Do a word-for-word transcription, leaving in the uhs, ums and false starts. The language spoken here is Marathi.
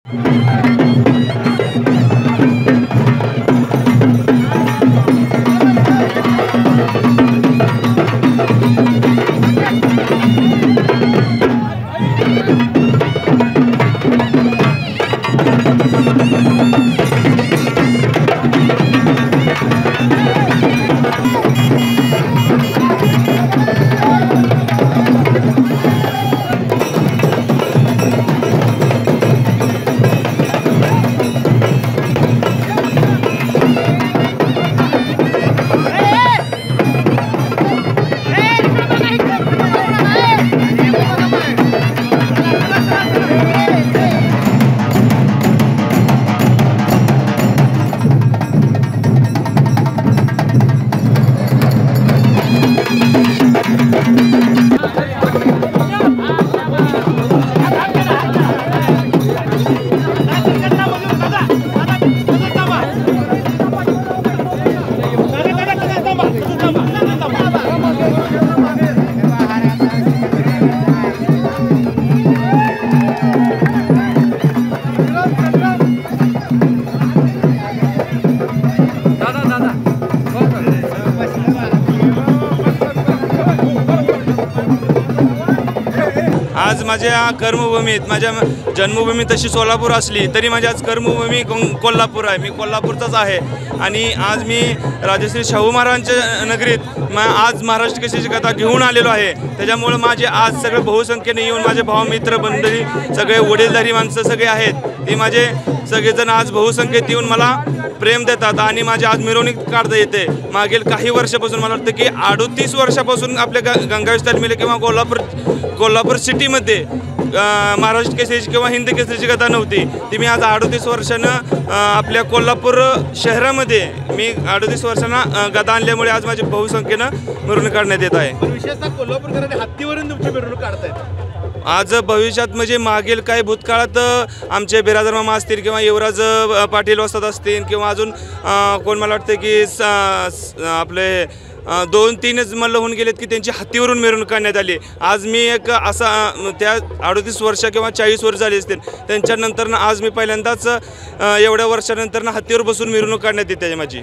आज माझ्या कर्मभूमीत, माझ्या जन्मभूमी तशी सोलापूर असली तरी माझी आज कर्मभूमी कोल्हापूर आहे. मी कोल्हापूरचाच आहे आणि आज मी राजश्री शाहू महाराजांच्या नगरीत म आज महाराष्ट्र केसरीची कथा घेऊन आलेलो आहे. त्याच्यामुळे माझे आज सगळे बहुसंख्येने येऊन माझे भावमित्र मंडळी, सगळे वडीलधारी माणसं सगळे आहेत, ते माझे सगळेजण आज बहुसंख्येत येऊन मला प्रेम देतात आणि माझी आज मिरवणूक काढता येते. मागील काही वर्षापासून मला वाटतं की अडतीस वर्षापासून आपल्या ग गंगावीस तालमीला किंवा कोल्हापूर कोल्हापूर सिटीमध्ये महाराष्ट्र केसरीची किंवा हिंद केसरीची कथा नव्हती. ती मी आज अडतीस वर्षानं आपल्या कोल्हापूर शहरामध्ये मी अडतीस वर्षांना गदा आणल्यामुळे आज माझी बहुसंख्येनं मिरवणूक काढण्यात येत आहे. विशेषतः कोल्हापूरकरांनी हत्तीवरून तुमची मिरवणूक काढतायत. आज भविष्यात म्हणजे मागील काही भूतकाळात आमचे बिराजर मामा असतील किंवा युवराज पाटील वसत असतील किंवा अजून कोण मला वाटतं की आपले दोन तीनच मल्ल होऊन गेलेत की त्यांची हत्तीवरून मिरवणूक काढण्यात आली. आज मी एक असा त्या अडतीस वर्ष किंवा चाळीस वर्ष झाली असतील त्यांच्यानंतर आज मी पहिल्यांदाच एवढ्या वर्षानंतर हत्तीवर बसून मिरवणूक काढण्यात येते माझी.